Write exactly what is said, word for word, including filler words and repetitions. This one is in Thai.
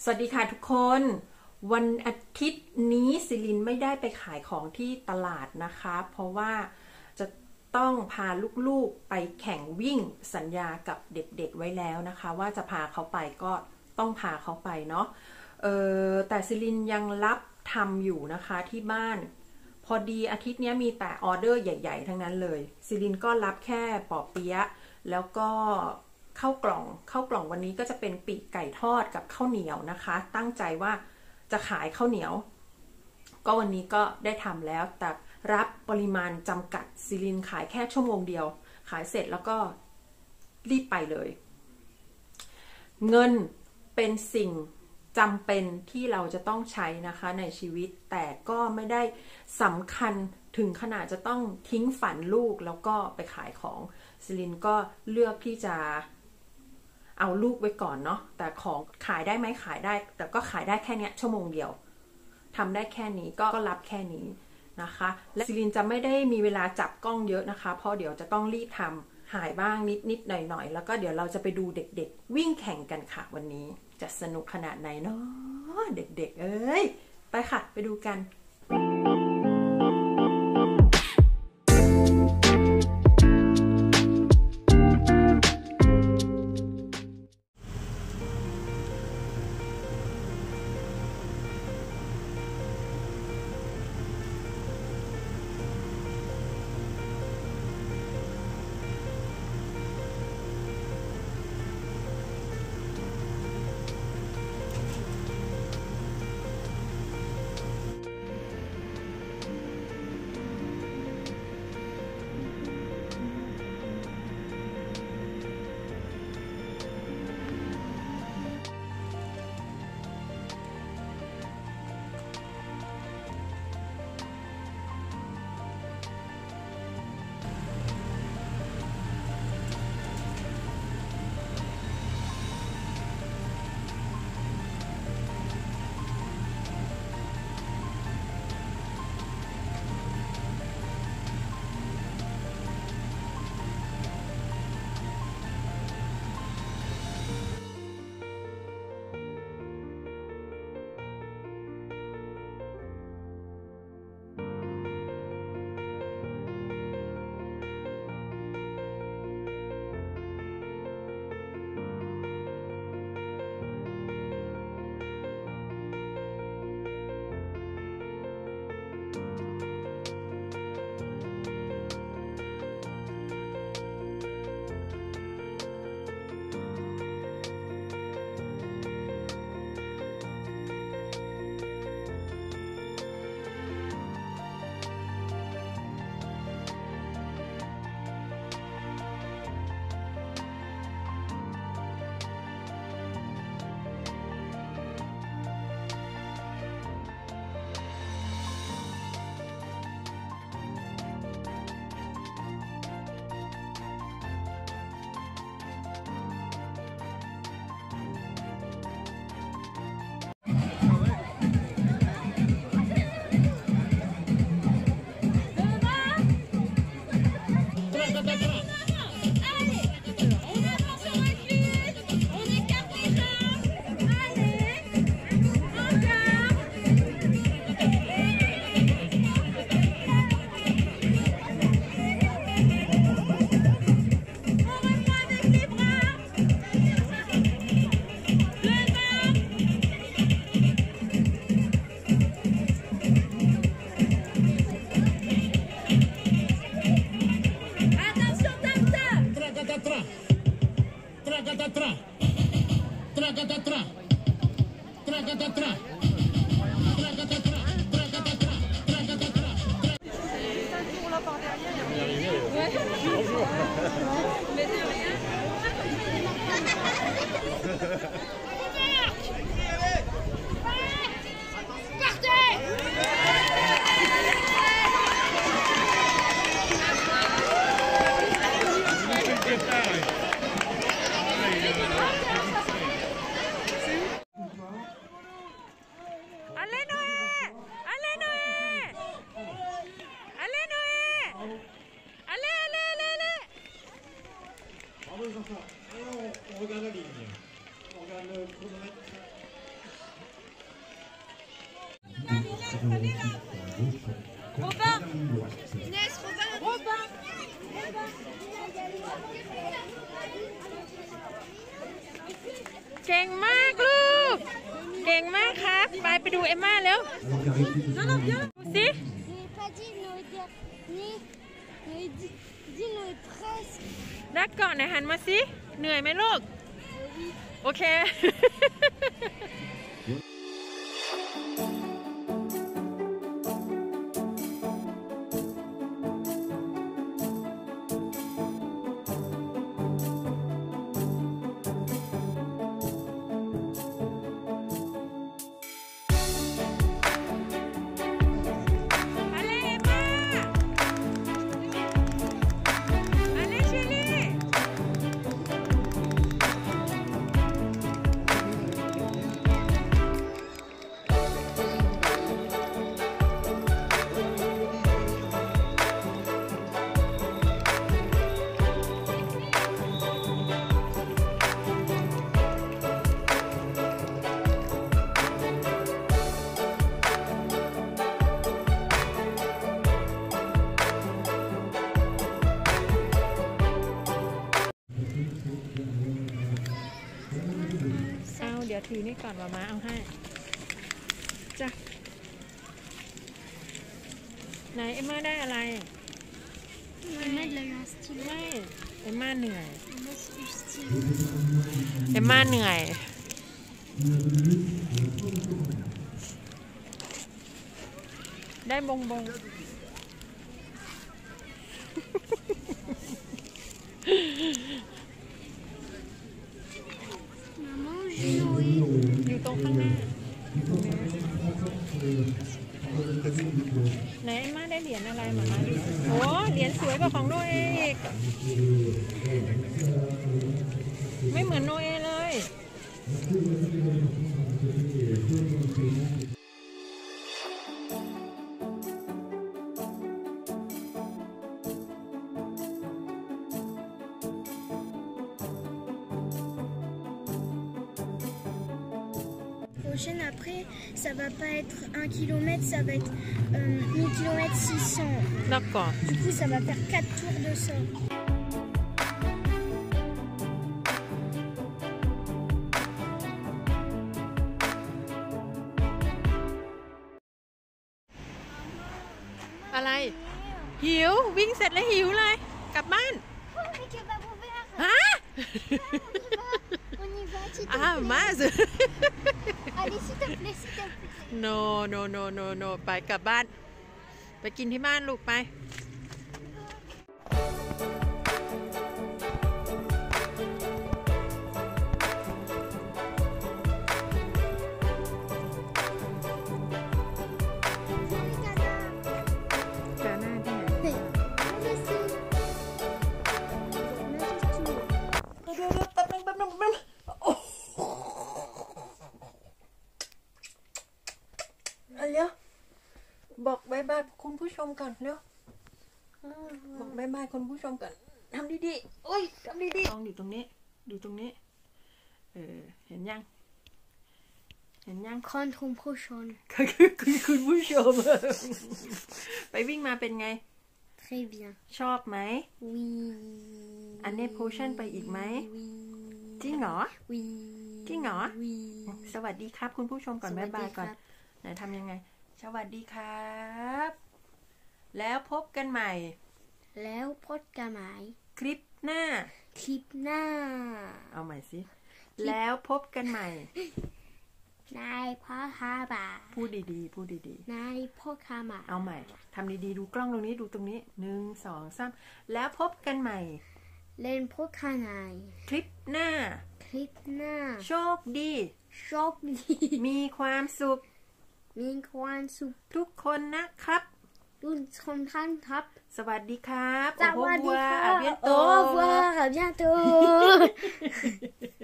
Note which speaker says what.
Speaker 1: สวัสดีค่ะทุกคนวันอาทิตย์นี้ซิลินไม่ได้ไปขายของที่ตลาดนะคะเพราะว่าจะต้องพาลูกๆไปแข่งวิ่งสัญญากับเด็กๆไว้แล้วนะคะว่าจะพาเขาไปก็ต้องพาเขาไปเนาะเออแต่ซิลินยังรับทำอยู่นะคะที่บ้านพอดีอาทิตย์นี้มีแต่ออเดอร์ใหญ่ๆทั้งนั้นเลยซิลินก็รับแค่ปอเปี๊ยะแล้วก็ข้าวกล่องข้าวกล่องวันนี้ก็จะเป็นปีกไก่ทอดกับข้าวเหนียวนะคะตั้งใจว่าจะขายข้าวเหนียวก็วันนี้ก็ได้ทำแล้วแต่รับปริมาณจำกัดซิลินขายแค่ชั่วโมงเดียวขายเสร็จแล้วก็รีบไปเลยเงินเป็นสิ่งจำเป็นที่เราจะต้องใช้นะคะในชีวิตแต่ก็ไม่ได้สำคัญถึงขนาดจะต้องทิ้งฝันลูกแล้วก็ไปขายของซิลินก็เลือกที่จะเอาลูกไว้ก่อนเนาะแต่ของขายได้ไหมขายได้แต่ก็ขายได้แค่นี้ชั่วโมงเดียวทำได้แค่นี้ก็รับแค่นี้นะคะและซิลินจะไม่ได้มีเวลาจับกล้องเยอะนะคะเพราะเดี๋ยวจะต้องรีบทำหายบ้างนิดนิดหน่อยหน่อยแล้วก็เดี๋ยวเราจะไปดูเด็กๆวิ่งแข่งกันค่ะวันนี้จะสนุกขนาดไหนเนาะเด็กๆเอ้ยไปค่ะไปดูกัน
Speaker 2: Robin Inès, Robin Robin เก่งมากลูกเก่งมากครับไปไปดูเอมม่าแล้วดูสิรักเกาะไหนหันมาสิเหนื่อยไหมลูกโอเคเดี๋ยวถือนี่ก่อนว่ามาเอาให้จ้ะไหนเอ็มม่าได้อะไรเอ็มม่าเลยสติลไม่เอ็มม่าเหนื่อยเอ็มม่าเหนื่อยได้บงบงอยู่ตรงข้างหน้าไหนเอ็มม่าได้เหรียญอะไรมามาดูโอ้เหรียญสวยกว่าของโนเออีกไม่เหมือนโนเอเลย
Speaker 3: Prochaine après, ça va pas être un kilomètre, ça va être euh, un kilomètre six cents.
Speaker 1: D'accord.
Speaker 3: Du coup, ça va faire quatre tours de ça.
Speaker 1: อะไรหิววิ่งเสร็จแล้วหิวเลยกลับบ้านฮะ อ่ามาสิ
Speaker 3: Allez, s'il te plaît, s'il te plaît.
Speaker 1: no no no no no ไปกลับบ้านไปกินที่บ้านลูกไปเร็วบอกบายบายคุณผู้ชมก่อนเร็วบอกบายบายคุณผู้ชมก่อนทำดีๆโอ้ยทำดีๆลองอยู่ตรงนี้ดูตรงนี้เออเห็นยังเห็นยัง
Speaker 3: Quand on prochaine.
Speaker 1: คือคุณผู้ชมไปวิ่งมาเป็นไง
Speaker 3: Très bien.
Speaker 1: ชอบไหม
Speaker 3: Oui.
Speaker 1: อันนี้โพชั่นไปอีกไหม
Speaker 3: Oui.
Speaker 1: จริงเหรอ
Speaker 3: Oui.
Speaker 1: จริงเหรอ
Speaker 3: Oui.
Speaker 1: สวัสดีครับคุณผู้ชมก่อนบายบายก่อนไหนทำยังไงสวัสดีครับแล้วพบกันใหม่
Speaker 3: แล้วพบกันใหม่
Speaker 1: คลิปหน้า
Speaker 3: คลิปหน้า
Speaker 1: เอาใหม่สิแล้วพบกันใหม่
Speaker 3: นายพ่อค้าบ่า
Speaker 1: พูดดีๆพูดดีๆ
Speaker 3: นายพ่อค้าบ่า
Speaker 1: เอาใหม่ทำดีๆดูกล้องตรงนี้ดูตรงนี้หนึ่งสองสามแล้วพบกันใหม่
Speaker 3: เล่นพ่อค้านาย
Speaker 1: คลิปหน้า
Speaker 3: คลิปหน้า
Speaker 1: โชคดี
Speaker 3: ชอบดี
Speaker 1: มีความสุข
Speaker 3: มีความสุข
Speaker 1: ทุกคนนะครับ
Speaker 3: ทุกคนท่านครับ
Speaker 1: สวัสดีครับ
Speaker 3: สวัสดีค่ะ
Speaker 1: โอ้โห à bientôt
Speaker 3: โอ้ à bientôt